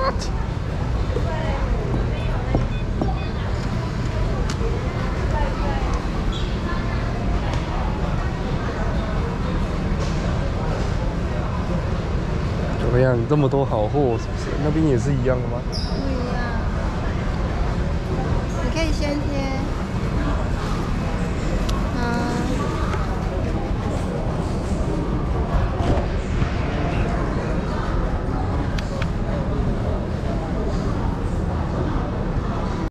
怎么样？这么多好货，是不是？那边也是一样的吗？ 不一样。你可以先贴。